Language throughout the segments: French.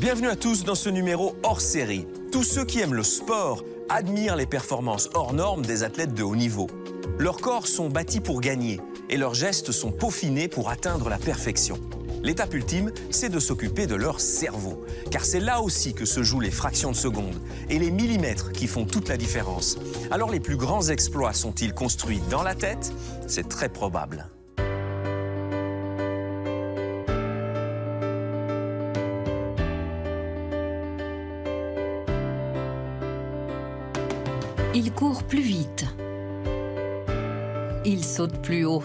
Bienvenue à tous dans ce numéro hors série. Tous ceux qui aiment le sport admirent les performances hors normes des athlètes de haut niveau. Leurs corps sont bâtis pour gagner et leurs gestes sont peaufinés pour atteindre la perfection. L'étape ultime, c'est de s'occuper de leur cerveau, car c'est là aussi que se jouent les fractions de seconde et les millimètres qui font toute la différence. Alors les plus grands exploits sont-ils construits dans la tête? C'est très probable. Il court plus vite. Il saute plus haut.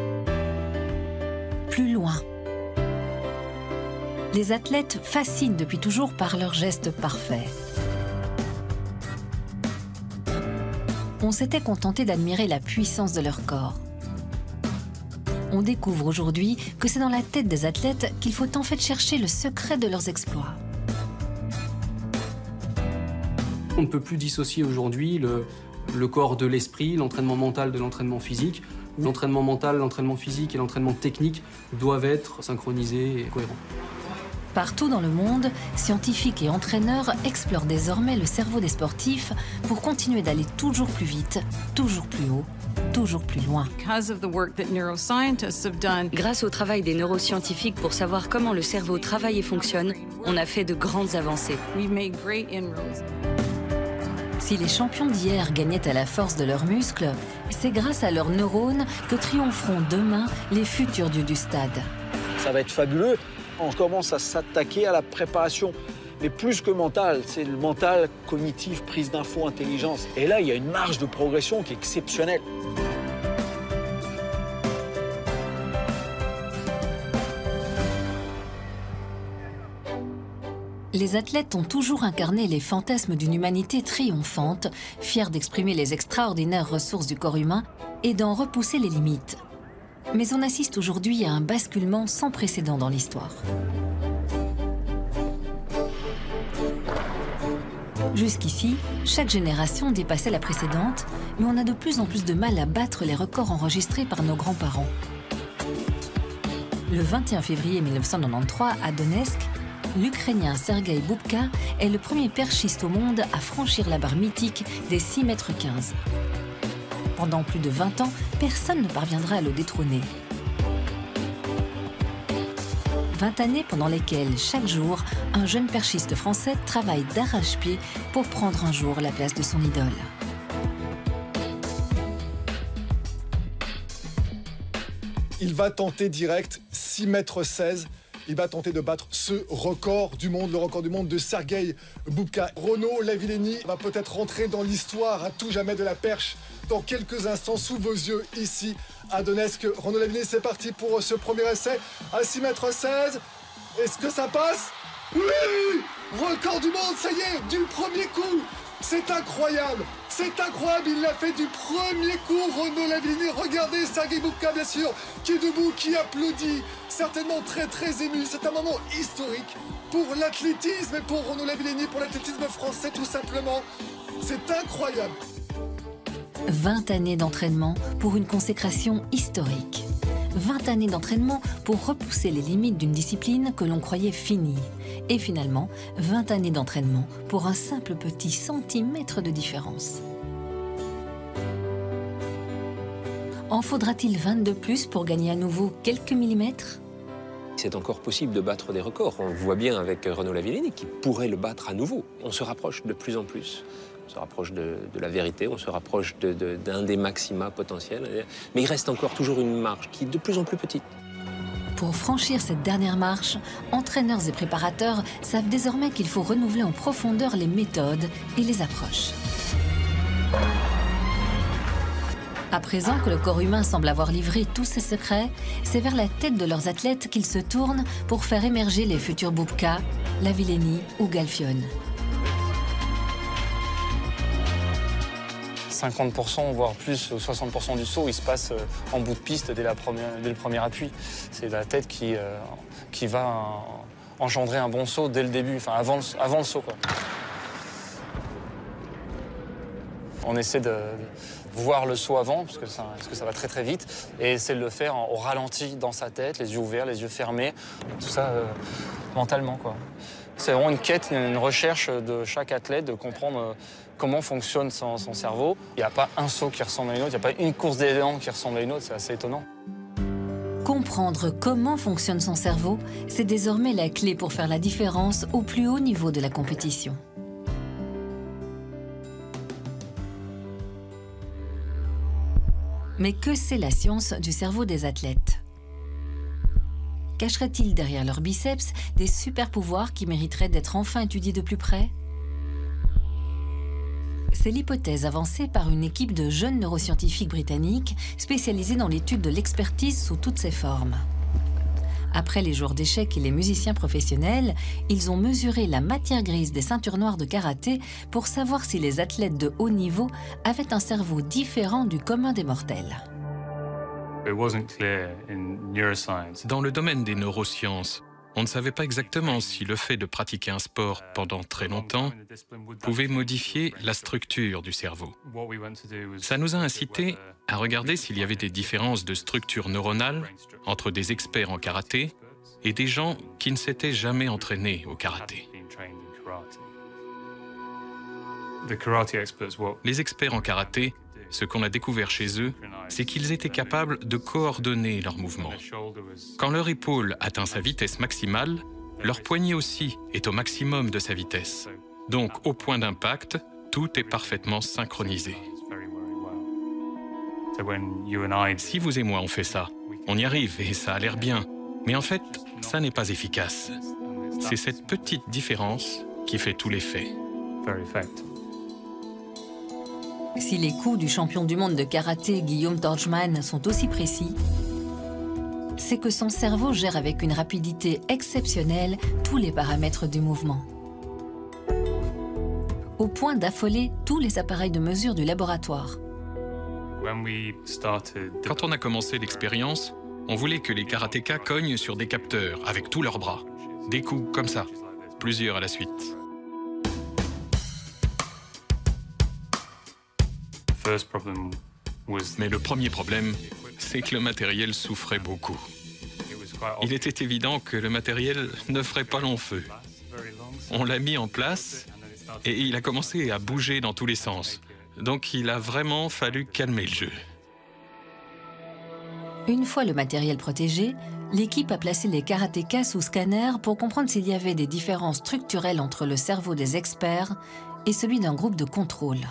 Plus loin. Les athlètes fascinent depuis toujours par leurs gestes parfaits. On s'était contenté d'admirer la puissance de leur corps. On découvre aujourd'hui que c'est dans la tête des athlètes qu'il faut en fait chercher le secret de leurs exploits. On ne peut plus dissocier aujourd'hui le corps de l'esprit, l'entraînement mental de l'entraînement physique. L'entraînement mental, l'entraînement physique et l'entraînement technique doivent être synchronisés et cohérents. Partout dans le monde, scientifiques et entraîneurs explorent désormais le cerveau des sportifs pour continuer d'aller toujours plus vite, toujours plus haut, toujours plus loin. Grâce au travail des neuroscientifiques pour savoir comment le cerveau travaille et fonctionne, on a fait de grandes avancées. Si les champions d'hier gagnaient à la force de leurs muscles, c'est grâce à leurs neurones que triompheront demain les futurs dieux du stade. Ça va être fabuleux. On commence à s'attaquer à la préparation, mais plus que mental, c'est le mental, cognitif, prise d'infos, intelligence. Et là, il y a une marge de progression qui est exceptionnelle. Les athlètes ont toujours incarné les fantasmes d'une humanité triomphante, fière d'exprimer les extraordinaires ressources du corps humain et d'en repousser les limites. Mais on assiste aujourd'hui à un basculement sans précédent dans l'histoire. Jusqu'ici, chaque génération dépassait la précédente, mais on a de plus en plus de mal à battre les records enregistrés par nos grands-parents. Le 21 février 1993, à Donetsk, l'Ukrainien Sergueï Boubka est le premier perchiste au monde à franchir la barre mythique des 6,15 m. Pendant plus de 20 ans, personne ne parviendra à le détrôner. 20 années pendant lesquelles, chaque jour, un jeune perchiste français travaille d'arrache-pied pour prendre un jour la place de son idole. Il va tenter direct 6,16 m. Il va tenter de battre ce record du monde, le record du monde de Sergueï Boubka. Renaud Lavillenie va peut-être rentrer dans l'histoire à tout jamais de la perche dans quelques instants sous vos yeux ici à Donetsk. Renaud Lavillenie, c'est parti pour ce premier essai à 6,16 m. Est-ce que ça passe? Oui! Record du monde, ça y est, du premier coup! C'est incroyable! C'est incroyable, il l'a fait du premier coup, Renaud Lavillenie. Regardez Sergueï Boubka, bien sûr, qui est debout, qui applaudit, certainement très ému. C'est un moment historique pour l'athlétisme et pour Renaud Lavillenie, pour l'athlétisme français tout simplement. C'est incroyable. 20 années d'entraînement pour une consécration historique. 20 années d'entraînement pour repousser les limites d'une discipline que l'on croyait finie. Et finalement, 20 années d'entraînement pour un simple petit centimètre de différence. En faudra-t-il 20 de plus pour gagner à nouveau quelques millimètres? C'est encore possible de battre des records. On le voit bien avec Renaud Lavillenie qui pourrait le battre à nouveau. On se rapproche de plus en plus. On se rapproche de la vérité, on se rapproche d'un des maxima potentiels. Mais il reste encore toujours une marge qui est de plus en plus petite. Pour franchir cette dernière marche, entraîneurs et préparateurs savent désormais qu'il faut renouveler en profondeur les méthodes et les approches. À présent que le corps humain semble avoir livré tous ses secrets, c'est vers la tête de leurs athlètes qu'ils se tournent pour faire émerger les futurs Boubka, Lavillenie ou Galfionne. 50%, voire plus, 60% du saut, il se passe en bout de piste dès le premier appui. C'est la tête qui va engendrer un bon saut dès le début, enfin avant le saut, quoi. On essaie de voir le saut avant, parce que ça va très vite, et essayer de le faire au ralenti dans sa tête, les yeux ouverts, les yeux fermés, tout ça mentalement, quoi. C'est vraiment une quête, une recherche de chaque athlète, de comprendre comment fonctionne son cerveau. Il n'y a pas un saut qui ressemble à une autre, il n'y a pas une course d'élan qui ressemble à une autre, c'est assez étonnant. Comprendre comment fonctionne son cerveau, c'est désormais la clé pour faire la différence au plus haut niveau de la compétition. Mais que sait la science du cerveau des athlètes? Cacherait-il derrière leurs biceps des super-pouvoirs qui mériteraient d'être enfin étudiés de plus près? C'est l'hypothèse avancée par une équipe de jeunes neuroscientifiques britanniques spécialisés dans l'étude de l'expertise sous toutes ses formes. Après les joueurs d'échecs et les musiciens professionnels, ils ont mesuré la matière grise des ceintures noires de karaté pour savoir si les athlètes de haut niveau avaient un cerveau différent du commun des mortels. Dans le domaine des neurosciences, on ne savait pas exactement si le fait de pratiquer un sport pendant très longtemps pouvait modifier la structure du cerveau. Ça nous a incités à regarder s'il y avait des différences de structure neuronale entre des experts en karaté et des gens qui ne s'étaient jamais entraînés au karaté. Les experts en karaté, ce qu'on a découvert chez eux, c'est qu'ils étaient capables de coordonner leurs mouvements. Quand leur épaule atteint sa vitesse maximale, leur poignet aussi est au maximum de sa vitesse. Donc, au point d'impact, tout est parfaitement synchronisé. Si vous et moi on fait ça, on y arrive et ça a l'air bien. Mais en fait, ça n'est pas efficace. C'est cette petite différence qui fait tout l'effet. Si les coups du champion du monde de karaté Guillaume Torgman sont aussi précis, c'est que son cerveau gère avec une rapidité exceptionnelle tous les paramètres du mouvement. Au point d'affoler tous les appareils de mesure du laboratoire. Quand on a commencé l'expérience, on voulait que les karatékas cognent sur des capteurs avec tous leurs bras. Des coups comme ça, plusieurs à la suite. Mais le premier problème, c'est que le matériel souffrait beaucoup. Il était évident que le matériel ne ferait pas long feu. On l'a mis en place et il a commencé à bouger dans tous les sens. Donc il a vraiment fallu calmer le jeu. Une fois le matériel protégé, l'équipe a placé les karatékas sous scanner pour comprendre s'il y avait des différences structurelles entre le cerveau des experts et celui d'un groupe de contrôle.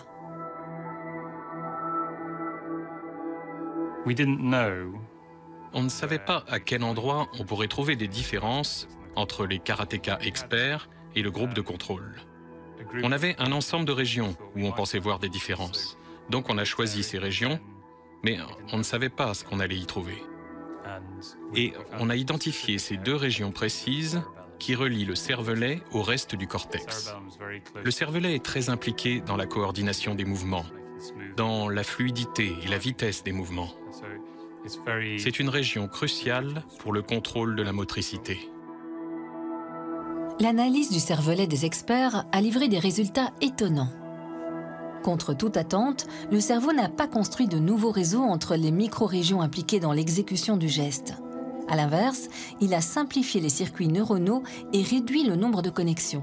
On ne savait pas à quel endroit on pourrait trouver des différences entre les karatékas experts et le groupe de contrôle. On avait un ensemble de régions où on pensait voir des différences. Donc on a choisi ces régions, mais on ne savait pas ce qu'on allait y trouver. Et on a identifié ces deux régions précises qui relient le cervelet au reste du cortex. Le cervelet est très impliqué dans la coordination des mouvements, dans la fluidité et la vitesse des mouvements. C'est une région cruciale pour le contrôle de la motricité. L'analyse du cervelet des experts a livré des résultats étonnants. Contre toute attente, le cerveau n'a pas construit de nouveaux réseaux entre les micro-régions impliquées dans l'exécution du geste. À l'inverse, il a simplifié les circuits neuronaux et réduit le nombre de connexions.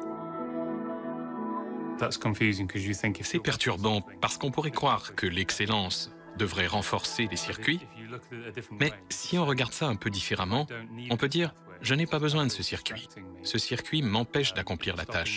C'est perturbant parce qu'on pourrait croire que l'excellence devrait renforcer les circuits, mais si on regarde ça un peu différemment, on peut dire « je n'ai pas besoin de ce circuit. Ce circuit m'empêche d'accomplir la tâche ».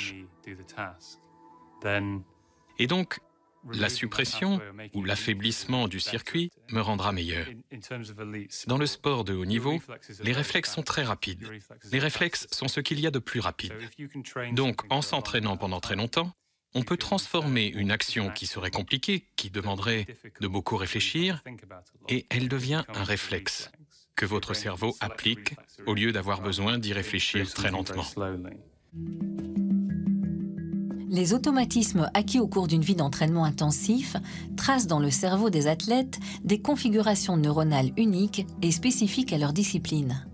Et donc, la suppression ou l'affaiblissement du circuit me rendra meilleur. Dans le sport de haut niveau, les réflexes sont très rapides. Les réflexes sont ce qu'il y a de plus rapide. Donc, en s'entraînant pendant très longtemps, on peut transformer une action qui serait compliquée, qui demanderait de beaucoup réfléchir, et elle devient un réflexe que votre cerveau applique au lieu d'avoir besoin d'y réfléchir très lentement. Les automatismes acquis au cours d'une vie d'entraînement intensif tracent dans le cerveau des athlètes des configurations neuronales uniques et spécifiques à leur discipline.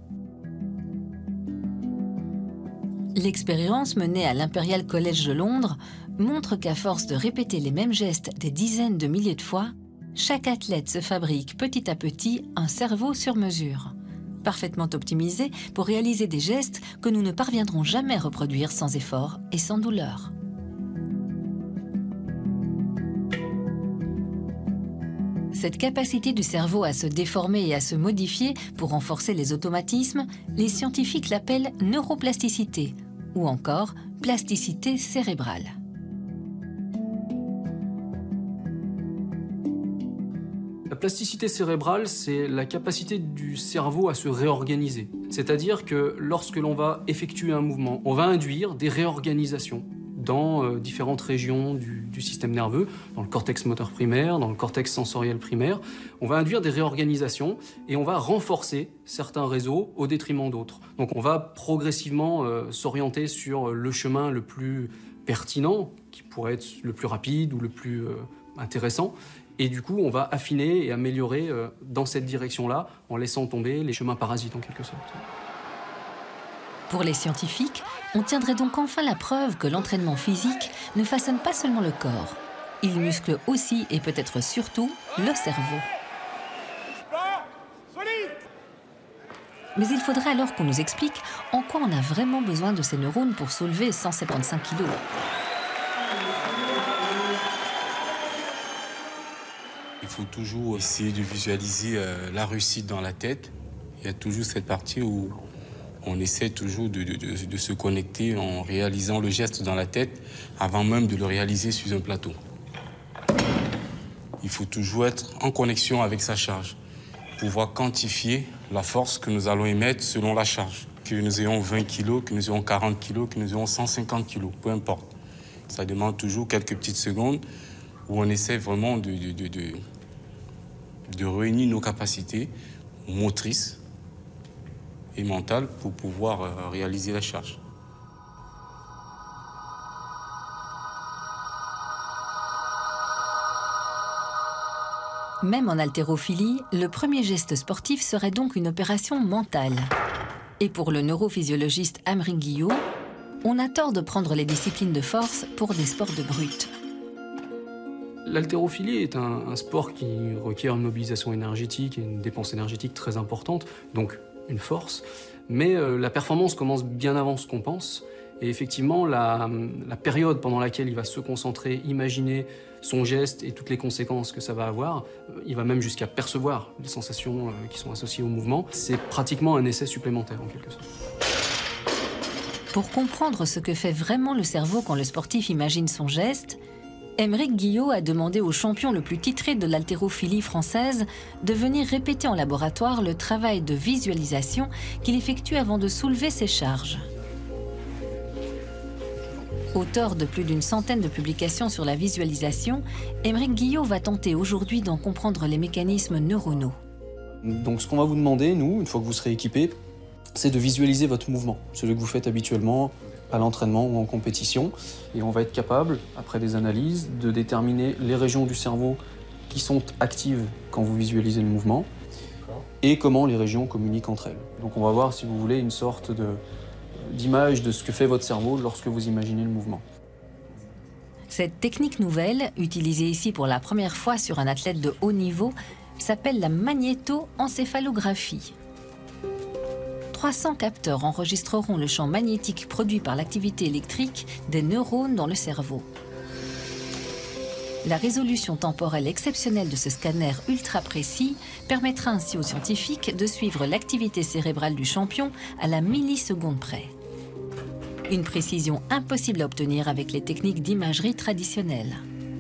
L'expérience menée à l'Imperial College de Londres montre qu'à force de répéter les mêmes gestes des dizaines de milliers de fois, chaque athlète se fabrique petit à petit un cerveau sur mesure. parfaitement optimisés pour réaliser des gestes que nous ne parviendrons jamais à reproduire sans effort et sans douleur. Cette capacité du cerveau à se déformer et à se modifier pour renforcer les automatismes, les scientifiques l'appellent neuroplasticité ou encore plasticité cérébrale. La plasticité cérébrale, c'est la capacité du cerveau à se réorganiser. C'est-à-dire que lorsque l'on va effectuer un mouvement, on va induire des réorganisations dans différentes régions du système nerveux, dans le cortex moteur primaire, dans le cortex sensoriel primaire. On va induire des réorganisations et on va renforcer certains réseaux au détriment d'autres. Donc on va progressivement s'orienter sur le chemin le plus pertinent, qui pourrait être le plus rapide ou le plus intéressant. Et du coup, on va affiner et améliorer dans cette direction-là, en laissant tomber les chemins parasites en quelque sorte. Pour les scientifiques, on tiendrait donc enfin la preuve que l'entraînement physique ne façonne pas seulement le corps. Il muscle aussi et peut-être surtout le cerveau. Mais il faudrait alors qu'on nous explique en quoi on a vraiment besoin de ces neurones pour soulever 175 kg. Il faut toujours essayer de visualiser la réussite dans la tête. Il y a toujours cette partie où on essaie toujours de se connecter en réalisant le geste dans la tête avant même de le réaliser sur un plateau. Il faut toujours être en connexion avec sa charge, pouvoir quantifier la force que nous allons émettre selon la charge. Que nous ayons 20 kg, que nous ayons 40 kg, que nous ayons 150 kg, peu importe. Ça demande toujours quelques petites secondes où on essaie vraiment de réunir nos capacités motrices et mentale pour pouvoir réaliser la charge. Même en haltérophilie, le premier geste sportif serait donc une opération mentale. Et pour le neurophysiologiste Aymeric Guillot, on a tort de prendre les disciplines de force pour des sports de brute. L'haltérophilie est un sport qui requiert une mobilisation énergétique et une dépense énergétique très importante, donc une force, mais la performance commence bien avant ce qu'on pense. Et effectivement, la période pendant laquelle il va se concentrer, imaginer son geste et toutes les conséquences que ça va avoir, il va même jusqu'à percevoir les sensations qui sont associées au mouvement. C'est pratiquement un essai supplémentaire en quelque sorte. Pour comprendre ce que fait vraiment le cerveau quand le sportif imagine son geste, Aymeric Guillot a demandé au champion le plus titré de l'haltérophilie française de venir répéter en laboratoire le travail de visualisation qu'il effectue avant de soulever ses charges. Auteur de plus d'une centaine de publications sur la visualisation, Aymeric Guillot va tenter aujourd'hui d'en comprendre les mécanismes neuronaux. Donc ce qu'on va vous demander, nous, une fois que vous serez équipé, c'est de visualiser votre mouvement, celui que vous faites habituellement à l'entraînement ou en compétition. Et on va être capable, après des analyses, de déterminer les régions du cerveau qui sont actives quand vous visualisez le mouvement et comment les régions communiquent entre elles. Donc on va voir, si vous voulez, une sorte d'image de ce que fait votre cerveau lorsque vous imaginez le mouvement. Cette technique nouvelle, utilisée ici pour la première fois sur un athlète de haut niveau, s'appelle la magnétoencéphalographie. 300 capteurs enregistreront le champ magnétique produit par l'activité électrique des neurones dans le cerveau. La résolution temporelle exceptionnelle de ce scanner ultra précis permettra ainsi aux scientifiques de suivre l'activité cérébrale du champion à la milliseconde près. Une précision impossible à obtenir avec les techniques d'imagerie traditionnelles.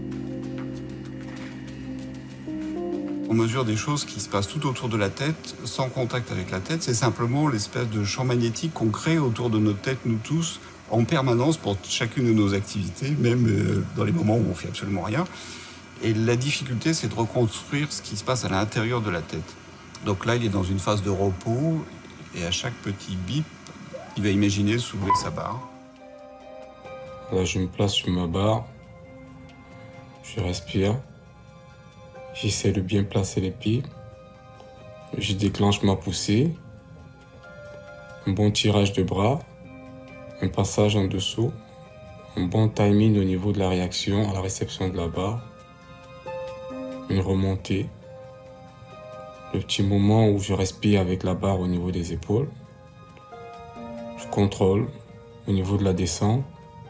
On mesure des choses qui se passent tout autour de la tête, sans contact avec la tête. C'est simplement l'espèce de champ magnétique qu'on crée autour de notre tête, nous tous, en permanence pour chacune de nos activités, même dans les moments où on fait absolument rien. Et la difficulté, c'est de reconstruire ce qui se passe à l'intérieur de la tête. Donc là, il est dans une phase de repos, et à chaque petit bip, il va imaginer soulever sa barre. Là, je me place sur ma barre, je respire. J'essaie de bien placer les pieds. Je déclenche ma poussée. Un bon tirage de bras. Un passage en dessous. Un bon timing au niveau de la réaction à la réception de la barre. Une remontée. Le petit moment où je respire avec la barre au niveau des épaules. Je contrôle au niveau de la descente.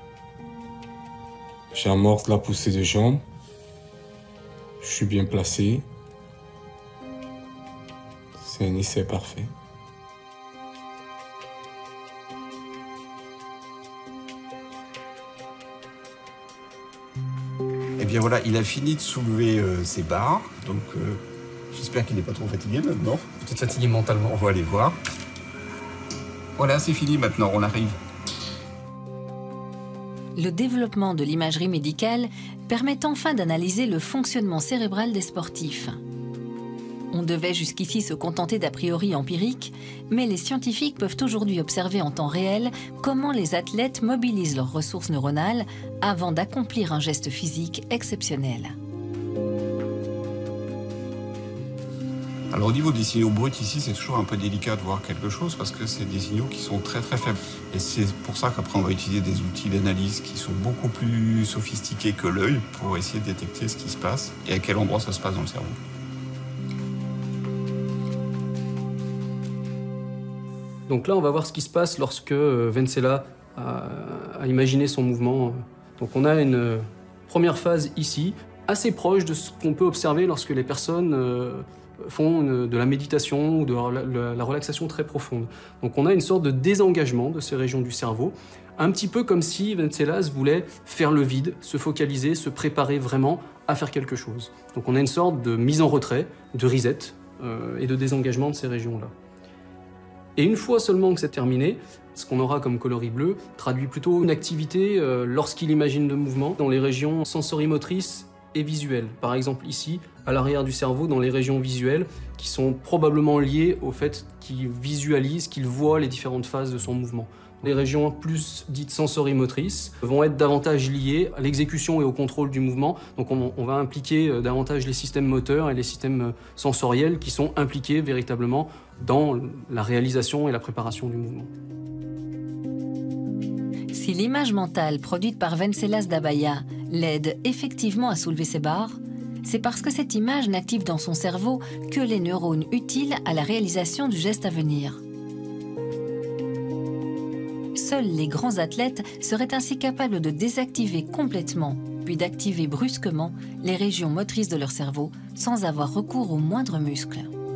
J'amorce la poussée de jambes. Je suis bien placé. C'est un essai parfait. Et bien voilà, il a fini de soulever ses barres. Donc j'espère qu'il n'est pas trop fatigué maintenant. Peut-être fatigué mentalement. On va aller voir. Voilà, c'est fini maintenant, on arrive. Le développement de l'imagerie médicale permet enfin d'analyser le fonctionnement cérébral des sportifs. On devait jusqu'ici se contenter d'a priori empiriques, mais les scientifiques peuvent aujourd'hui observer en temps réel comment les athlètes mobilisent leurs ressources neuronales avant d'accomplir un geste physique exceptionnel. Alors au niveau des signaux bruts ici, c'est toujours un peu délicat de voir quelque chose parce que c'est des signaux qui sont très très faibles. Et c'est pour ça qu'après on va utiliser des outils d'analyse qui sont beaucoup plus sophistiqués que l'œil pour essayer de détecter ce qui se passe et à quel endroit ça se passe dans le cerveau. Donc là, on va voir ce qui se passe lorsque Vensela a imaginé son mouvement. Donc on a une première phase ici, assez proche de ce qu'on peut observer lorsque les personnes font de la méditation ou de la relaxation très profonde. Donc on a une sorte de désengagement de ces régions du cerveau, un petit peu comme si Vencelas voulait faire le vide, se focaliser, se préparer vraiment à faire quelque chose. Donc on a une sorte de mise en retrait, de reset et de désengagement de ces régions-là. Et une fois seulement que c'est terminé, ce qu'on aura comme coloris bleu traduit plutôt une activité lorsqu'il imagine le mouvement dans les régions sensorimotrices et visuelles. Par exemple ici, à l'arrière du cerveau, dans les régions visuelles, qui sont probablement liées au fait qu'il visualise, qu'il voit les différentes phases de son mouvement. Les régions plus dites sensorimotrices vont être davantage liées à l'exécution et au contrôle du mouvement. Donc on va impliquer davantage les systèmes moteurs et les systèmes sensoriels qui sont impliqués véritablement dans la réalisation et la préparation du mouvement. Si l'image mentale produite par Vencelas d'Abaya l'aide effectivement à soulever ses barres, c'est parce que cette image n'active dans son cerveau que les neurones utiles à la réalisation du geste à venir. Seuls les grands athlètes seraient ainsi capables de désactiver complètement, puis d'activer brusquement les régions motrices de leur cerveau sans avoir recours au moindre muscle.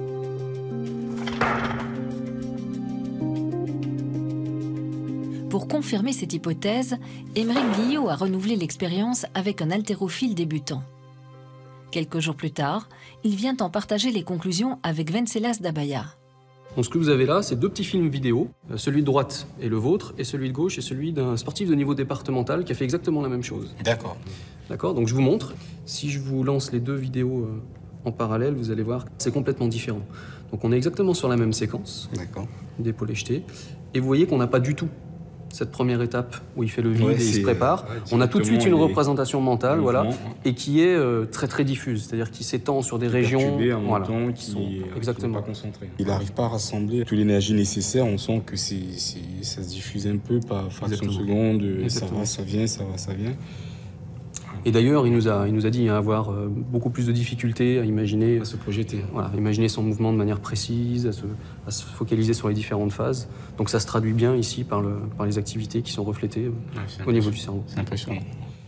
Pour confirmer cette hypothèse, Aymeric Guillot a renouvelé l'expérience avec un haltérophile débutant. Quelques jours plus tard, il vient en partager les conclusions avec Vencelas d'Abaya. Donc ce que vous avez là, c'est deux petits films vidéo. Celui de droite est le vôtre, et celui de gauche est celui d'un sportif de niveau départemental qui a fait exactement la même chose. D'accord. D'accord, donc je vous montre. Si je vous lance les deux vidéos en parallèle, vous allez voir que c'est complètement différent. Donc on est exactement sur la même séquence d'épaule jetée, et vous voyez qu'on n'a pas du tout cette première étape où il fait le vide et il se prépare. On a tout de suite une représentation mentale, voilà, et qui est très très diffuse, c'est-à-dire qui s'étend sur des régions qui sont exactement pas concentrées. Il n'arrive pas à rassembler toute l'énergie nécessaire. On sent que ça se diffuse un peu par fraction de seconde. Ça va, ça vient, ça va, ça vient. Et d'ailleurs, il nous a dit avoir beaucoup plus de difficultés à imaginer, à se projeter, voilà, imaginer son mouvement de manière précise, à se focaliser sur les différentes phases. Donc ça se traduit bien ici par les activités qui sont reflétées au niveau du cerveau. C'est impressionnant.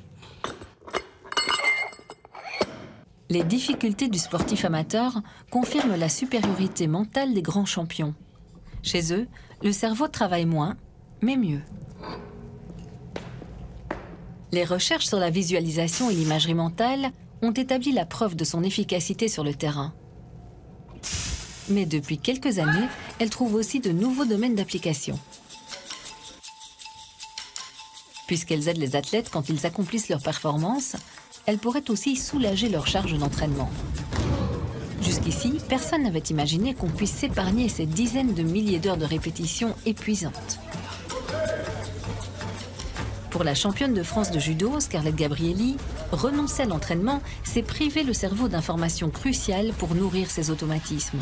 Les difficultés du sportif amateur confirment la supériorité mentale des grands champions. Chez eux, le cerveau travaille moins, mais mieux. Les recherches sur la visualisation et l'imagerie mentale ont établi la preuve de son efficacité sur le terrain. Mais depuis quelques années, elles trouvent aussi de nouveaux domaines d'application. Puisqu'elles aident les athlètes quand ils accomplissent leurs performances, elles pourraient aussi soulager leur charge d'entraînement. Jusqu'ici, personne n'avait imaginé qu'on puisse s'épargner ces dizaines de milliers d'heures de répétitions épuisantes. Pour la championne de France de judo, Scarlett Gabrielli, renoncer à l'entraînement, c'est priver le cerveau d'informations cruciales pour nourrir ses automatismes.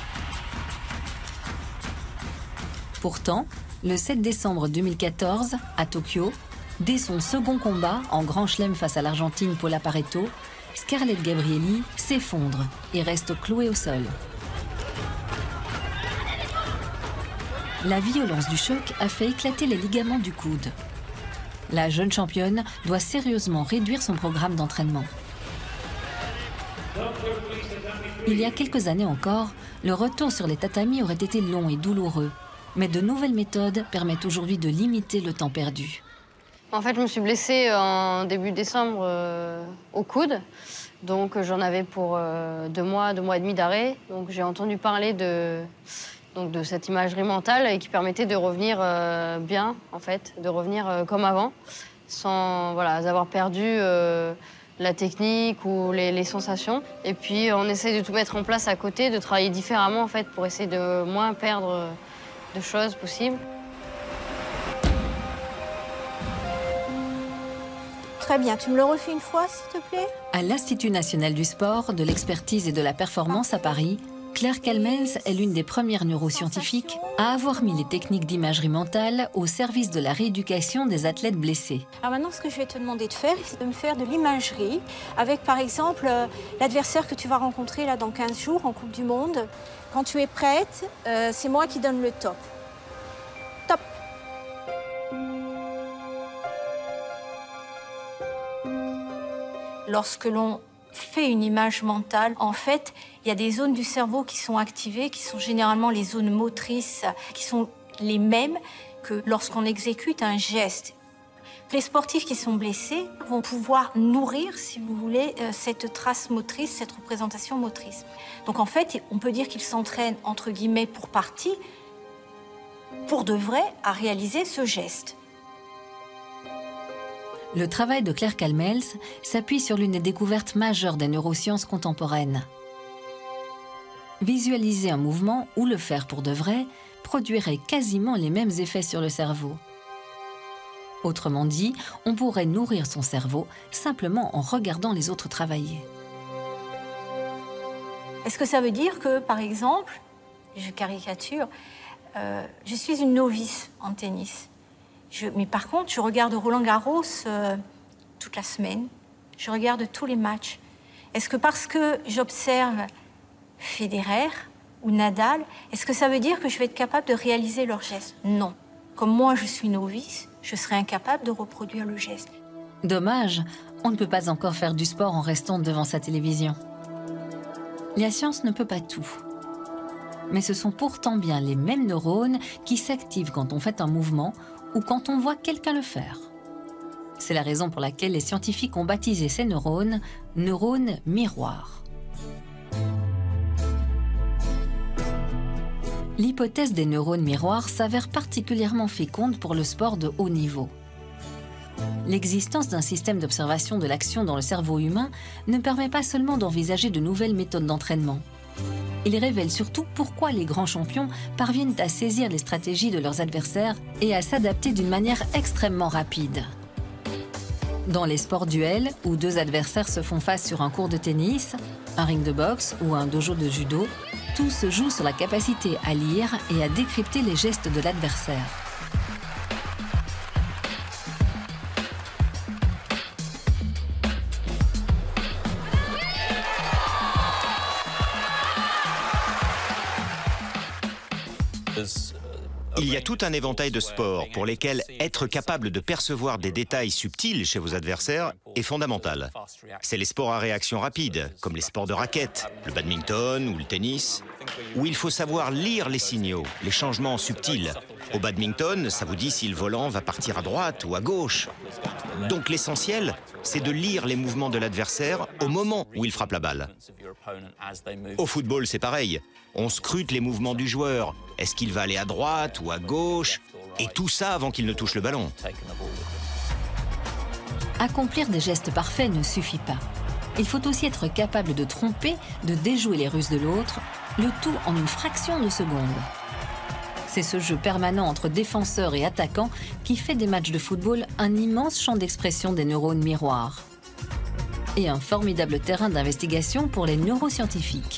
Pourtant, le 7 décembre 2014, à Tokyo, dès son second combat en Grand Chelem face à l'Argentine Paula Pareto, Scarlett Gabrielli s'effondre et reste clouée au sol. La violence du choc a fait éclater les ligaments du coude. La jeune championne doit sérieusement réduire son programme d'entraînement. Il y a quelques années encore, le retour sur les tatamis aurait été long et douloureux. Mais de nouvelles méthodes permettent aujourd'hui de limiter le temps perdu. En fait, je me suis blessée en début décembre au coude. Donc j'en avais pour 2 mois et demi d'arrêt. Donc j'ai entendu parler de cette imagerie mentale et qui permettait de revenir bien, en fait, de revenir comme avant, sans avoir perdu la technique ou les sensations. Et puis on essaie de tout mettre en place à côté, de travailler différemment, en fait, pour essayer de moins perdre de choses possibles. Très bien, tu me le refais une fois, s'il te plaît? À l'Institut national du sport, de l'expertise et de la performance à Paris, Claire Calmels est l'une des premières neuroscientifiques à avoir mis les techniques d'imagerie mentale au service de la rééducation des athlètes blessés. Alors maintenant, ce que je vais te demander de faire, c'est de me faire de l'imagerie avec, par exemple, l'adversaire que tu vas rencontrer là, dans 15 jours en Coupe du Monde. Quand tu es prête, c'est moi qui donne le top. Top. Lorsque l'on fait une image mentale, en fait, il y a des zones du cerveau qui sont activées, qui sont généralement les zones motrices, qui sont les mêmes que lorsqu'on exécute un geste. Les sportifs qui sont blessés vont pouvoir nourrir, si vous voulez, cette trace motrice, cette représentation motrice. Donc en fait, on peut dire qu'ils s'entraînent, entre guillemets, pour partie, pour de vrai, à réaliser ce geste. Le travail de Claire Calmels s'appuie sur l'une des découvertes majeures des neurosciences contemporaines. Visualiser un mouvement ou le faire pour de vrai produirait quasiment les mêmes effets sur le cerveau. Autrement dit, on pourrait nourrir son cerveau simplement en regardant les autres travailler. Est-ce que ça veut dire que, par exemple, je caricature, je suis une novice en tennis? Mais par contre, je regarde Roland-Garros toute la semaine. Je regarde tous les matchs. Est-ce que parce que j'observe Federer ou Nadal, est-ce que ça veut dire que je vais être capable de réaliser leurs gestes? Non. Comme moi, je suis novice, je serai incapable de reproduire le geste. Dommage, on ne peut pas encore faire du sport en restant devant sa télévision. La science ne peut pas tout. Mais ce sont pourtant bien les mêmes neurones qui s'activent quand on fait un mouvement ou quand on voit quelqu'un le faire. C'est la raison pour laquelle les scientifiques ont baptisé ces neurones « neurones miroirs ». L'hypothèse des neurones miroirs s'avère particulièrement féconde pour le sport de haut niveau. L'existence d'un système d'observation de l'action dans le cerveau humain ne permet pas seulement d'envisager de nouvelles méthodes d'entraînement. Il révèle surtout pourquoi les grands champions parviennent à saisir les stratégies de leurs adversaires et à s'adapter d'une manière extrêmement rapide. Dans les sports duels, où 2 adversaires se font face sur un court de tennis, un ring de boxe ou un dojo de judo, tout se joue sur la capacité à lire et à décrypter les gestes de l'adversaire. Il y a tout un éventail de sports pour lesquels être capable de percevoir des détails subtils chez vos adversaires est fondamental. C'est les sports à réaction rapide, comme les sports de raquettes, le badminton ou le tennis, où il faut savoir lire les signaux, les changements subtils. Au badminton, ça vous dit si le volant va partir à droite ou à gauche. Donc l'essentiel, c'est de lire les mouvements de l'adversaire au moment où il frappe la balle. Au football, c'est pareil. On scrute les mouvements du joueur. Est-ce qu'il va aller à droite ou à gauche? Et tout ça avant qu'il ne touche le ballon. Accomplir des gestes parfaits ne suffit pas. Il faut aussi être capable de tromper, de déjouer les ruses de l'autre, le tout en une fraction de seconde. C'est ce jeu permanent entre défenseurs et attaquants qui fait des matchs de football un immense champ d'expression des neurones miroirs. Et un formidable terrain d'investigation pour les neuroscientifiques.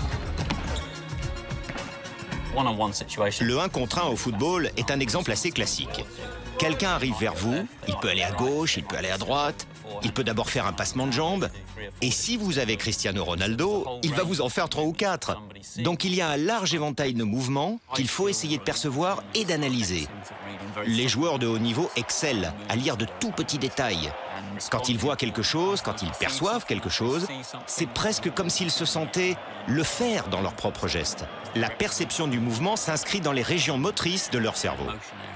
Le 1 contre 1 au football est un exemple assez classique. Quelqu'un arrive vers vous, il peut aller à gauche, il peut aller à droite. Il peut d'abord faire un passement de jambes, et si vous avez Cristiano Ronaldo, il va vous en faire 3 ou 4. Donc il y a un large éventail de mouvements qu'il faut essayer de percevoir et d'analyser. Les joueurs de haut niveau excellent à lire de tout petits détails. Quand ils voient quelque chose, quand ils perçoivent quelque chose, c'est presque comme s'ils se sentaient le faire dans leurs propres gestes. La perception du mouvement s'inscrit dans les régions motrices de leur cerveau.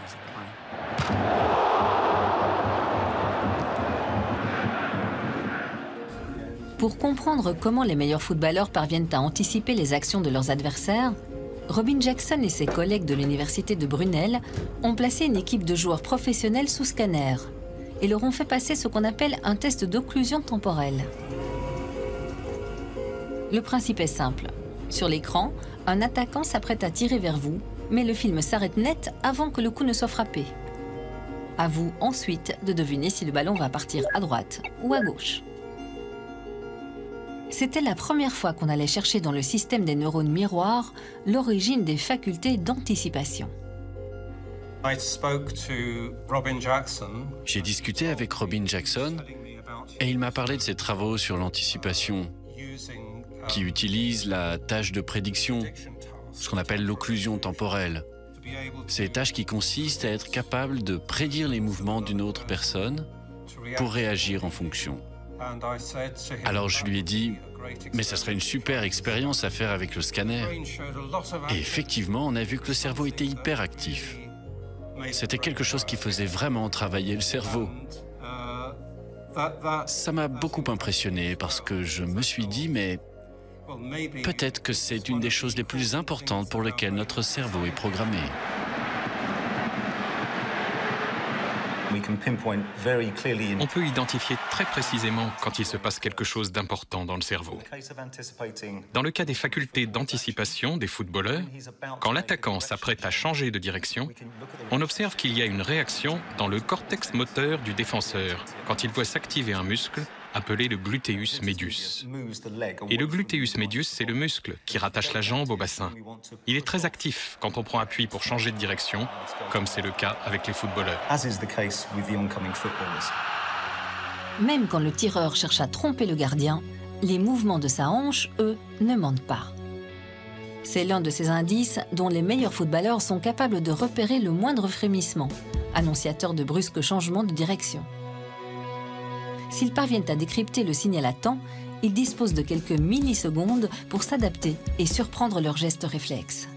Pour comprendre comment les meilleurs footballeurs parviennent à anticiper les actions de leurs adversaires, Robin Jackson et ses collègues de l'université de Brunel ont placé une équipe de joueurs professionnels sous scanner et leur ont fait passer ce qu'on appelle un test d'occlusion temporelle. Le principe est simple. Sur l'écran, un attaquant s'apprête à tirer vers vous, mais le film s'arrête net avant que le coup ne soit frappé. À vous ensuite de deviner si le ballon va partir à droite ou à gauche. C'était la première fois qu'on allait chercher dans le système des neurones miroirs l'origine des facultés d'anticipation. J'ai discuté avec Robin Jackson et il m'a parlé de ses travaux sur l'anticipation qui utilise la tâche de prédiction, ce qu'on appelle l'occlusion temporelle. Ces tâches qui consistent à être capable de prédire les mouvements d'une autre personne pour réagir en fonction. Alors je lui ai dit, mais ça serait une super expérience à faire avec le scanner. Et effectivement, on a vu que le cerveau était hyper actif. C'était quelque chose qui faisait vraiment travailler le cerveau. Ça m'a beaucoup impressionné parce que je me suis dit, mais peut-être que c'est une des choses les plus importantes pour lesquelles notre cerveau est programmé. On peut identifier très précisément quand il se passe quelque chose d'important dans le cerveau. Dans le cas des facultés d'anticipation des footballeurs, quand l'attaquant s'apprête à changer de direction, on observe qu'il y a une réaction dans le cortex moteur du défenseur quand il voit s'activer un muscle appelé le gluteus medius. Et le gluteus medius, c'est le muscle qui rattache la jambe au bassin. Il est très actif quand on prend appui pour changer de direction, comme c'est le cas avec les footballeurs. Même quand le tireur cherche à tromper le gardien, les mouvements de sa hanche, eux, ne mentent pas. C'est l'un de ces indices dont les meilleurs footballeurs sont capables de repérer le moindre frémissement, annonciateur de brusques changements de direction. S'ils parviennent à décrypter le signal à temps, ils disposent de quelques millisecondes pour s'adapter et surprendre leurs gestes réflexes.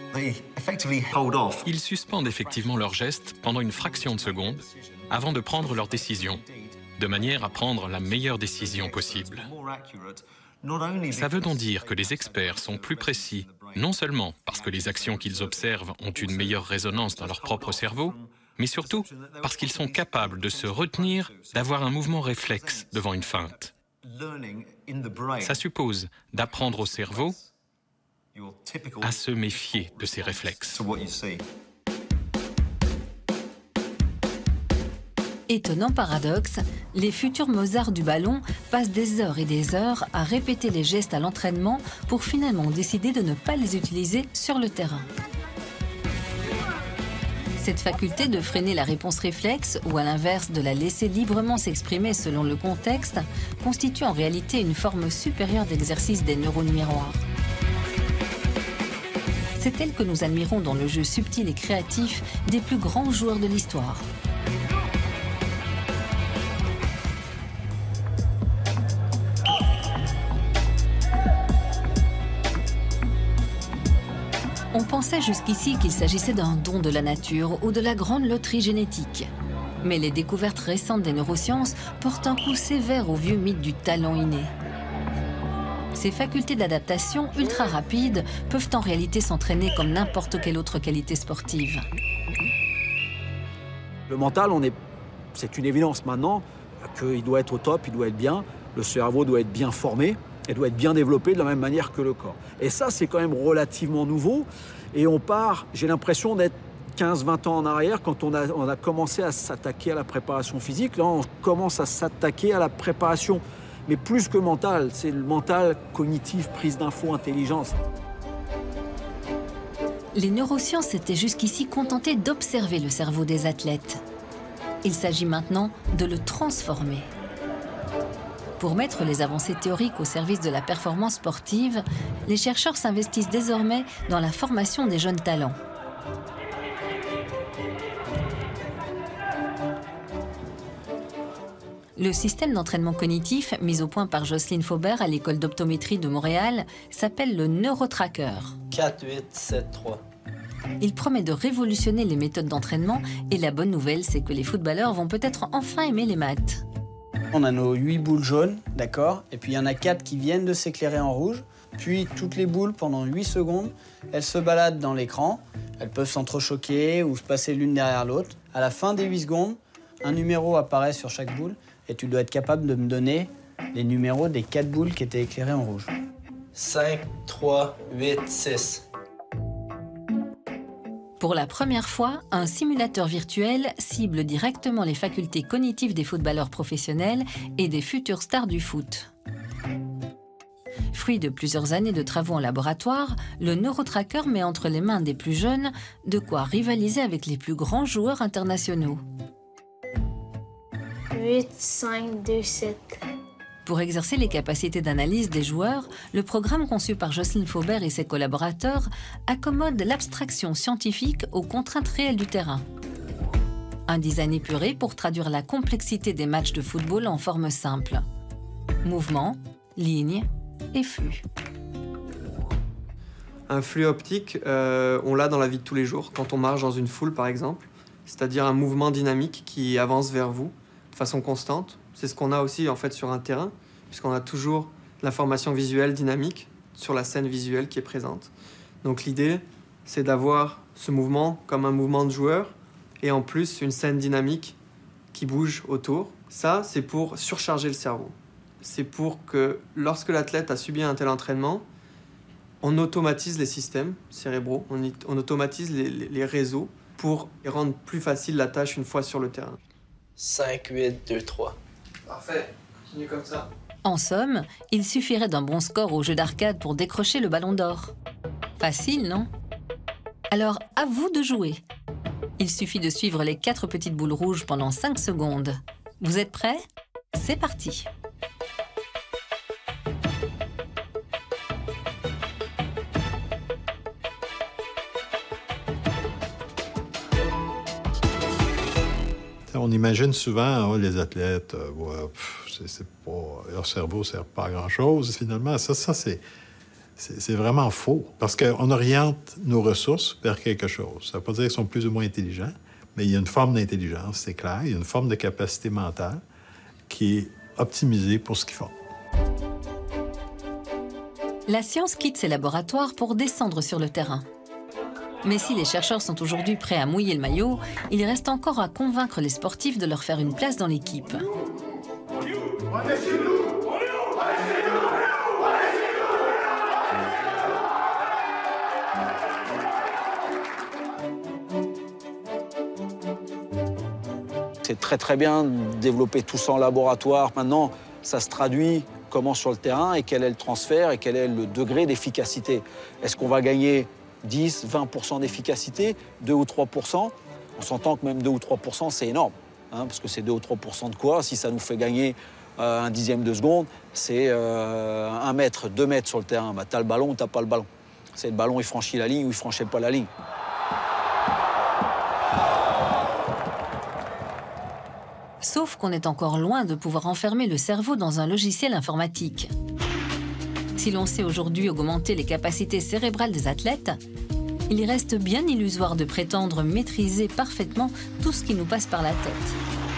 Ils suspendent effectivement leurs gestes pendant une fraction de seconde avant de prendre leur décision, de manière à prendre la meilleure décision possible. Ça veut donc dire que les experts sont plus précis, non seulement parce que les actions qu'ils observent ont une meilleure résonance dans leur propre cerveau, mais surtout parce qu'ils sont capables de se retenir d'avoir un mouvement réflexe devant une feinte. Ça suppose d'apprendre au cerveau à se méfier de ses réflexes. Étonnant paradoxe, les futurs Mozart du ballon passent des heures et des heures à répéter les gestes à l'entraînement pour finalement décider de ne pas les utiliser sur le terrain. Cette faculté de freiner la réponse réflexe, ou à l'inverse de la laisser librement s'exprimer selon le contexte, constitue en réalité une forme supérieure d'exercice des neurones miroirs. C'est elle que nous admirons dans le jeu subtil et créatif des plus grands joueurs de l'histoire. On pensait jusqu'ici qu'il s'agissait d'un don de la nature ou de la grande loterie génétique. Mais les découvertes récentes des neurosciences portent un coup sévère au vieux mythe du talent inné. Ces facultés d'adaptation ultra rapides peuvent en réalité s'entraîner comme n'importe quelle autre qualité sportive. Le mental, c'est une évidence maintenant qu'il doit être au top, il doit être bien, le cerveau doit être bien formé. Elle doit être bien développée de la même manière que le corps. Et ça, c'est quand même relativement nouveau. Et on part, j'ai l'impression d'être 15-20 ans en arrière, quand on a commencé à s'attaquer à la préparation physique. Là, on commence à s'attaquer à la préparation, mais plus que mentale. C'est le mental cognitif, prise d'infos, intelligence. Les neurosciences s'étaient jusqu'ici contentées d'observer le cerveau des athlètes. Il s'agit maintenant de le transformer. Pour mettre les avancées théoriques au service de la performance sportive, les chercheurs s'investissent désormais dans la formation des jeunes talents. Le système d'entraînement cognitif mis au point par Jocelyne Faubert à l'école d'optométrie de Montréal s'appelle le NeuroTracker. 4, 8, 7, 3. Il promet de révolutionner les méthodes d'entraînement et la bonne nouvelle, c'est que les footballeurs vont peut-être enfin aimer les maths. On a nos 8 boules jaunes, d'accord? Et puis il y en a 4 qui viennent de s'éclairer en rouge. Puis toutes les boules, pendant 8 secondes, elles se baladent dans l'écran. Elles peuvent s'entrechoquer ou se passer l'une derrière l'autre. À la fin des 8 secondes, un numéro apparaît sur chaque boule et tu dois être capable de me donner les numéros des 4 boules qui étaient éclairées en rouge. 5, 3, 8, 6. Pour la première fois, un simulateur virtuel cible directement les facultés cognitives des footballeurs professionnels et des futures stars du foot. Fruit de plusieurs années de travaux en laboratoire, le NeuroTracker met entre les mains des plus jeunes de quoi rivaliser avec les plus grands joueurs internationaux. 8, 5, 2, 7. Pour exercer les capacités d'analyse des joueurs, le programme conçu par Jocelyne Faubert et ses collaborateurs accommode l'abstraction scientifique aux contraintes réelles du terrain. Un design épuré pour traduire la complexité des matchs de football en forme simple. Mouvement, lignes et flux. Un flux optique, on l'a dans la vie de tous les jours, quand on marche dans une foule par exemple, c'est-à-dire un mouvement dynamique qui avance vers vous de façon constante. C'est ce qu'on a aussi en fait sur un terrain, puisqu'on a toujours l'information visuelle dynamique sur la scène visuelle qui est présente. Donc l'idée, c'est d'avoir ce mouvement comme un mouvement de joueur et en plus une scène dynamique qui bouge autour. Ça, c'est pour surcharger le cerveau. C'est pour que lorsque l'athlète a subi un tel entraînement, on automatise les systèmes cérébraux, on automatise les réseaux pour rendre plus facile la tâche une fois sur le terrain. 5, 8, 2, 3. Parfait, continue comme ça. En somme, il suffirait d'un bon score au jeu d'arcade pour décrocher le ballon d'or. Facile, non? Alors, à vous de jouer. Il suffit de suivre les 4 petites boules rouges pendant 5 secondes. Vous êtes prêts? C'est parti! On imagine souvent, les athlètes, leur cerveau ne sert pas à grand-chose. Finalement, ça c'est vraiment faux. Parce qu'on oriente nos ressources vers quelque chose. Ça ne veut pas dire qu'ils sont plus ou moins intelligents, mais il y a une forme d'intelligence, c'est clair. Il y a une forme de capacité mentale qui est optimisée pour ce qu'ils font. La science quitte ses laboratoires pour descendre sur le terrain. Mais si les chercheurs sont aujourd'hui prêts à mouiller le maillot, il reste encore à convaincre les sportifs de leur faire une place dans l'équipe. C'est très bien de développer tout ça en laboratoire. Maintenant, ça se traduit comment sur le terrain et quel est le transfert et quel est le degré d'efficacité. Est-ce qu'on va gagner 10, 20% d'efficacité, 2 ou 3%. On s'entend que même 2 ou 3%, c'est énorme. Parce que c'est 2 ou 3% de quoi? Si ça nous fait gagner un dixième de seconde, c'est 1 mètre, 2 mètres sur le terrain. T'as le ballon ou t'as pas le ballon. C'est le ballon, il franchit la ligne ou il franchit pas la ligne. Sauf qu'on est encore loin de pouvoir enfermer le cerveau dans un logiciel informatique. Si l'on sait aujourd'hui augmenter les capacités cérébrales des athlètes, il reste bien illusoire de prétendre maîtriser parfaitement tout ce qui nous passe par la tête.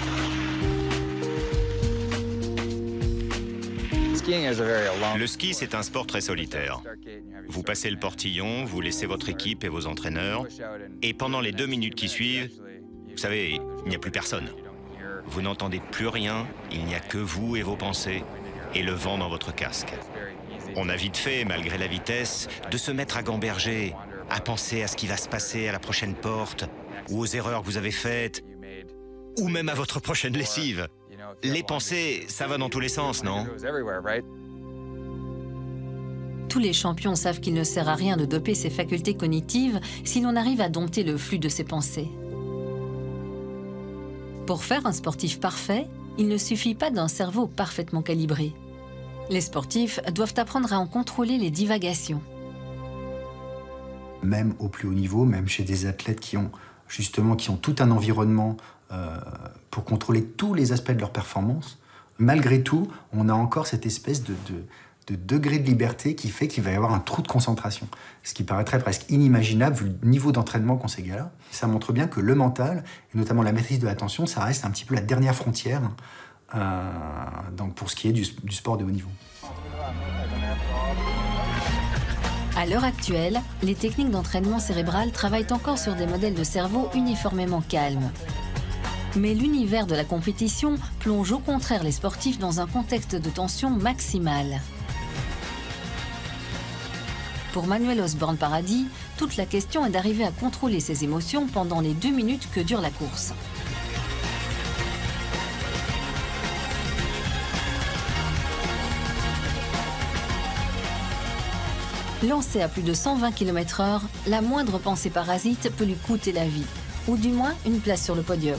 Le ski, c'est un sport très solitaire. Vous passez le portillon, vous laissez votre équipe et vos entraîneurs, et pendant les 2 minutes qui suivent, vous savez, il n'y a plus personne. Vous n'entendez plus rien, il n'y a que vous et vos pensées, et le vent dans votre casque. On a vite fait, malgré la vitesse, de se mettre à gamberger, à penser à ce qui va se passer à la prochaine porte, ou aux erreurs que vous avez faites, ou même à votre prochaine lessive. Les pensées, ça va dans tous les sens, non? Tous les champions savent qu'il ne sert à rien de doper ses facultés cognitives si l'on arrive à dompter le flux de ses pensées. Pour faire un sportif parfait, il ne suffit pas d'un cerveau parfaitement calibré. Les sportifs doivent apprendre à en contrôler les divagations. Même au plus haut niveau, même chez des athlètes qui ont tout un environnement pour contrôler tous les aspects de leur performance, malgré tout, on a encore cette espèce de degré de liberté qui fait qu'il va y avoir un trou de concentration. Ce qui paraîtrait presque inimaginable vu le niveau d'entraînement qu'ont ces gars-là. Ça montre bien que le mental, et notamment la maîtrise de l'attention, ça reste un petit peu la dernière frontière pour ce qui est du sport de haut niveau. À l'heure actuelle, les techniques d'entraînement cérébral travaillent encore sur des modèles de cerveau uniformément calmes. Mais l'univers de la compétition plonge au contraire les sportifs dans un contexte de tension maximale. Pour Manuel Osborne-Paradis, toute la question est d'arriver à contrôler ses émotions pendant les 2 minutes que dure la course. Lancé à plus de 120 km/h, la moindre pensée parasite peut lui coûter la vie, ou du moins une place sur le podium.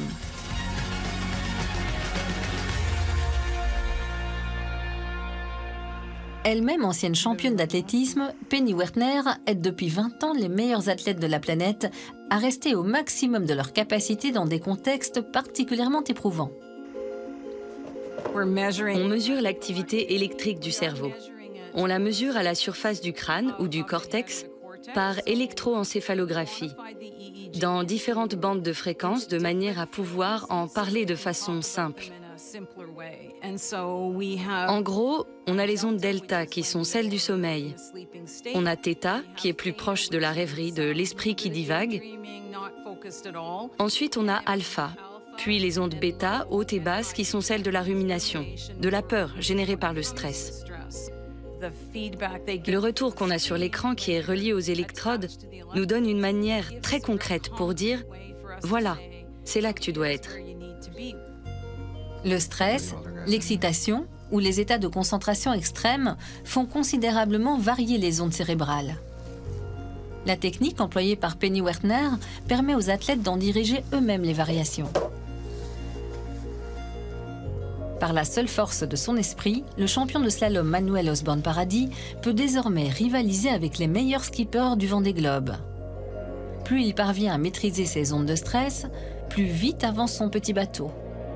Elle-même ancienne championne d'athlétisme, Penny Wertner aide depuis 20 ans les meilleurs athlètes de la planète à rester au maximum de leur capacité dans des contextes particulièrement éprouvants. On mesure l'activité électrique du cerveau. On la mesure à la surface du crâne ou du cortex par électroencéphalographie, dans différentes bandes de fréquences de manière à pouvoir en parler de façon simple. En gros, on a les ondes delta qui sont celles du sommeil. On a θ qui est plus proche de la rêverie, de l'esprit qui divague. Ensuite, on a alpha, puis les ondes bêta, hautes et basses, qui sont celles de la rumination, de la peur générée par le stress. Le retour qu'on a sur l'écran qui est relié aux électrodes nous donne une manière très concrète pour dire « Voilà, c'est là que tu dois être ». Le stress, l'excitation ou les états de concentration extrême font considérablement varier les ondes cérébrales. La technique employée par Penny Wertner permet aux athlètes d'en diriger eux-mêmes les variations. Par la seule force de son esprit, le champion de slalom Manuel Osborne-Paradis peut désormais rivaliser avec les meilleurs skippers du Vendée Globe. Plus il parvient à maîtriser ses ondes de stress, plus vite avance son petit bateau.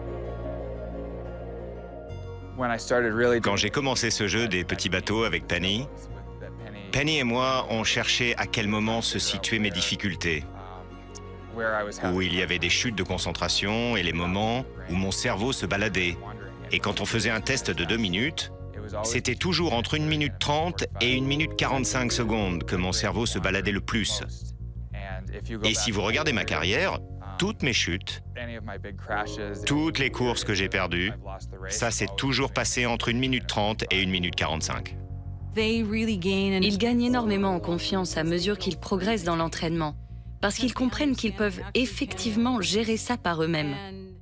Quand j'ai commencé ce jeu des petits bateaux avec Penny et moi, on cherchait à quel moment se situaient mes difficultés, où il y avait des chutes de concentration et les moments où mon cerveau se baladait. Et quand on faisait un test de 2 minutes, c'était toujours entre 1 minute 30 et 1 minute 45 secondes que mon cerveau se baladait le plus. Et si vous regardez ma carrière, toutes mes chutes, toutes les courses que j'ai perdues, ça s'est toujours passé entre 1 minute 30 et 1 minute 45. Ils gagnent énormément en confiance à mesure qu'ils progressent dans l'entraînement, parce qu'ils comprennent qu'ils peuvent effectivement gérer ça par eux-mêmes.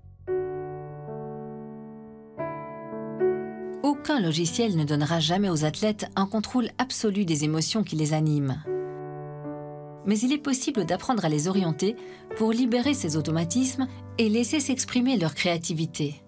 Aucun logiciel ne donnera jamais aux athlètes un contrôle absolu des émotions qui les animent. Mais il est possible d'apprendre à les orienter pour libérer ces automatismes et laisser s'exprimer leur créativité.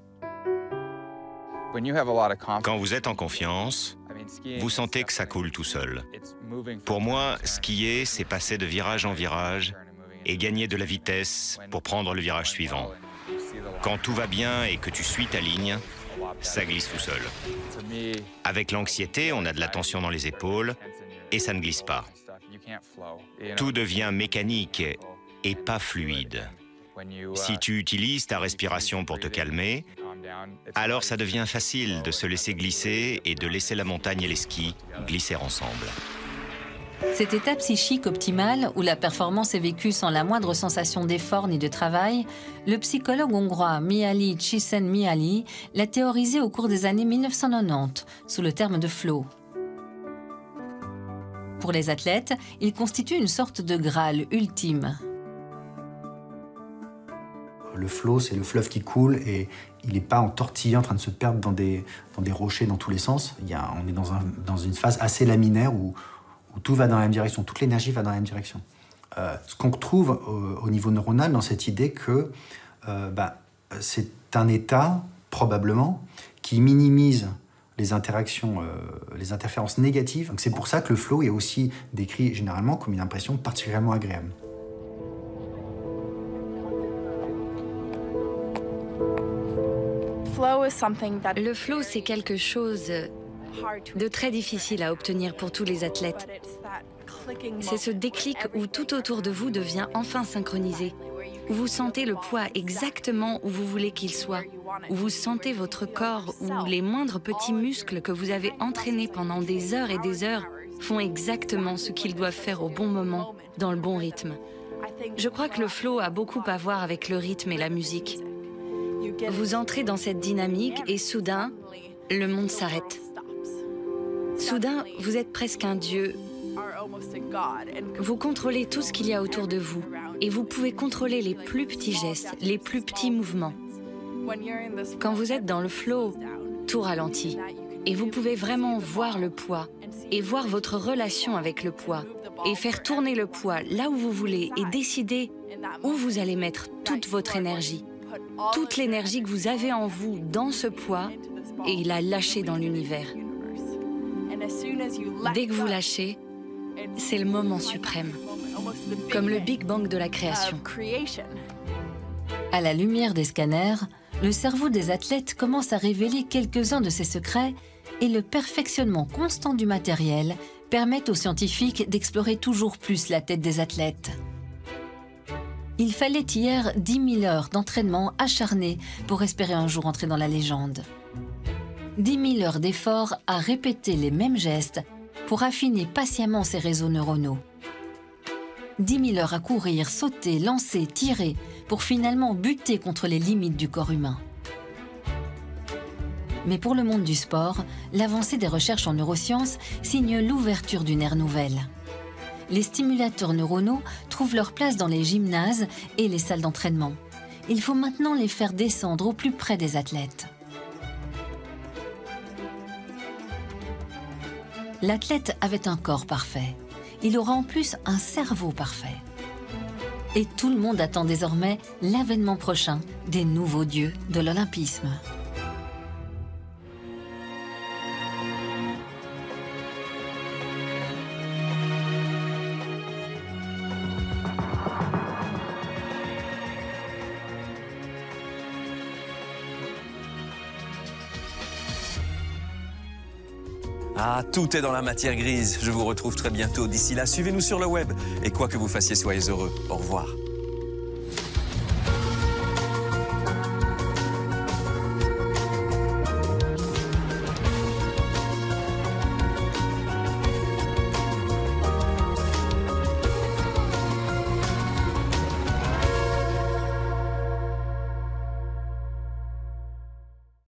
Quand vous êtes en confiance, vous sentez que ça coule tout seul. Pour moi, skier, c'est passer de virage en virage et gagner de la vitesse pour prendre le virage suivant. Quand tout va bien et que tu suis ta ligne, ça glisse tout seul. Avec l'anxiété, on a de la tension dans les épaules et ça ne glisse pas. Tout devient mécanique et pas fluide. Si tu utilises ta respiration pour te calmer, alors ça devient facile de se laisser glisser et de laisser la montagne et les skis glisser ensemble. Cet état psychique optimal, où la performance est vécue sans la moindre sensation d'effort ni de travail, le psychologue hongrois Mihaly Csikszentmihalyi l'a théorisé au cours des années 1990, sous le terme de flow. Pour les athlètes, il constitue une sorte de Graal ultime. Le flow, c'est le fleuve qui coule et il n'est pas entortillé en train de se perdre dans des rochers dans tous les sens. On est dans une phase assez laminaire où tout va dans la même direction, toute l'énergie va dans la même direction. Ce qu'on trouve au niveau neuronal dans cette idée que c'est un état probablement, qui minimise les interactions, les interférences négatives. C'est pour ça que le flow est aussi décrit généralement comme une impression particulièrement agréable. Le flow, c'est quelque chose de très difficile à obtenir pour tous les athlètes. C'est ce déclic où tout autour de vous devient enfin synchronisé, où vous sentez le poids exactement où vous voulez qu'il soit, où vous sentez votre corps, où les moindres petits muscles que vous avez entraînés pendant des heures et des heures font exactement ce qu'ils doivent faire au bon moment, dans le bon rythme. Je crois que le flow a beaucoup à voir avec le rythme et la musique. Vous entrez dans cette dynamique et soudain, le monde s'arrête. Soudain, vous êtes presque un dieu. Vous contrôlez tout ce qu'il y a autour de vous et vous pouvez contrôler les plus petits gestes, les plus petits mouvements. Quand vous êtes dans le flow, tout ralentit et vous pouvez vraiment voir le poids et voir votre relation avec le poids et faire tourner le poids là où vous voulez et décider où vous allez mettre toute votre énergie. Toute l'énergie que vous avez en vous dans ce poids et la lâcher dans l'univers. Dès que vous lâchez, c'est le moment suprême, comme le Big Bang de la création. À la lumière des scanners, le cerveau des athlètes commence à révéler quelques-uns de ses secrets et le perfectionnement constant du matériel permet aux scientifiques d'explorer toujours plus la tête des athlètes. Il fallait hier 10 000 heures d'entraînement acharné pour espérer un jour entrer dans la légende. 10 000 heures d'efforts à répéter les mêmes gestes pour affiner patiemment ses réseaux neuronaux. 10 000 heures à courir, sauter, lancer, tirer pour finalement buter contre les limites du corps humain. Mais pour le monde du sport, l'avancée des recherches en neurosciences signe l'ouverture d'une ère nouvelle. Les stimulateurs neuronaux trouvent leur place dans les gymnases et les salles d'entraînement. Il faut maintenant les faire descendre au plus près des athlètes. L'athlète avait un corps parfait. Il aura en plus un cerveau parfait. Et tout le monde attend désormais l'avènement prochain des nouveaux dieux de l'olympisme. Ah, tout est dans la matière grise. Je vous retrouve très bientôt. D'ici là, suivez-nous sur le web. Et quoi que vous fassiez, soyez heureux. Au revoir.